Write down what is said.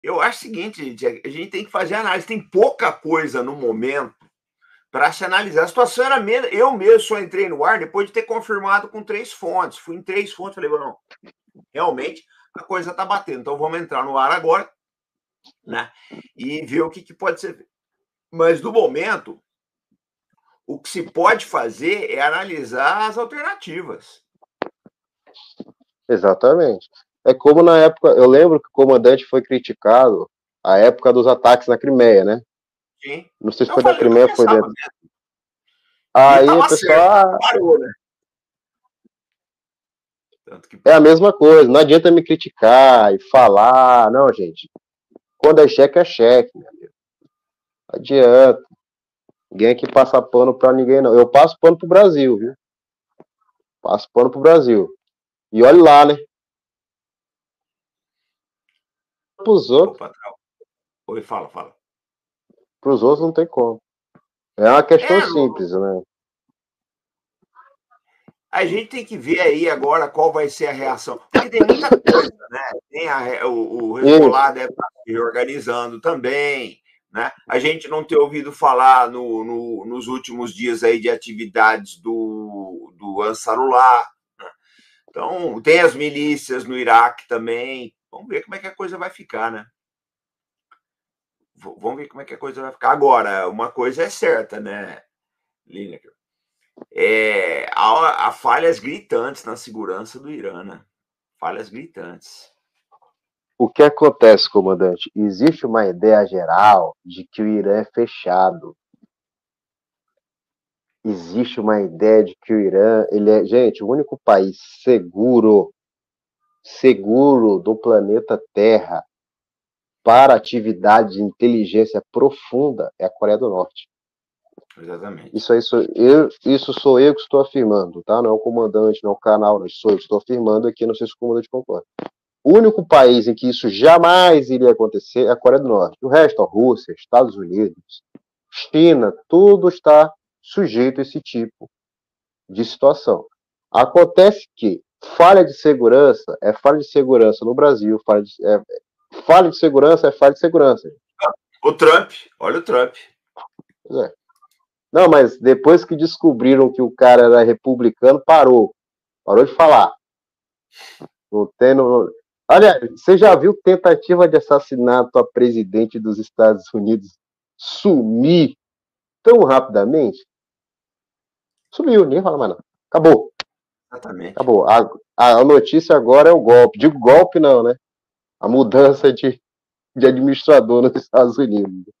Eu acho o seguinte, gente, a gente tem que fazer análise. Tem pouca coisa no momento para se analisar. A situação era mesmo. Eu mesmo só entrei no ar depois de ter confirmado com 3 fontes. Fui em 3 fontes, falei, não, realmente a coisa está batendo. Então vamos entrar no ar agora, né? E ver o que pode ser feito. Mas no momento, o que se pode fazer é analisar as alternativas. Exatamente. É como na época, eu lembro que o comandante foi criticado a época dos ataques na Crimeia, né? Sim. Não sei se Eu foi da falei, eu Crimeia ou foi pensava dentro. mesmo. E Aí o estava certo, pessoal, parou, né? Tanto que é a parou. mesma coisa, não adianta me criticar e falar, não, gente. Quando é cheque, meu amigo. Não adianta. Ninguém aqui passa pano pra ninguém, não. Eu passo pano pro Brasil, viu? Passo pano pro Brasil. E olha lá, né? Pros Ô, outros, patrão. Oi, fala. pros outros não tem como. É uma questão É, não, simples, né? a gente tem que ver aí agora qual vai ser a reação, porque tem muita coisa, né? Tem o Isso. Hezbollah deve estar se reorganizando também, né? A gente não ter ouvido falar nos últimos dias aí de atividades do Ansarullah, né? Então, tem as milícias no Iraque também. Vamos ver como é que a coisa vai ficar, né? Vamos ver como é que a coisa vai ficar. Agora, uma coisa é certa, né, Lineker? Há falhas gritantes na segurança do Irã, né? Falhas gritantes. O que acontece, comandante? Existe uma ideia geral de que o Irã é fechado. Existe uma ideia de que o Irã, ele é, gente, o único país seguro do planeta Terra para atividade de inteligência profunda é a Coreia do Norte. Exatamente. Isso sou eu que estou afirmando, tá? Não é o comandante, não é o canal, não sou eu que estou afirmando aqui, não sei se o comandante concorda. O único país em que isso jamais iria acontecer é a Coreia do Norte. O resto, a Rússia, Estados Unidos, China, tudo está sujeito a esse tipo de situação. Acontece que falha de segurança é falha de segurança no Brasil, falha de segurança é falha de segurança. O Trump, olha o Trump. É. Não, mas depois que descobriram que o cara era republicano, parou de falar. Não tem, não... Olha, você já viu tentativa de assassinato a presidente dos Estados Unidos sumir tão rapidamente? Sumiu, nem fala mais não. Acabou. Exatamente. Acabou. A notícia agora é o golpe. Digo golpe não, né? A mudança de administrador nos Estados Unidos.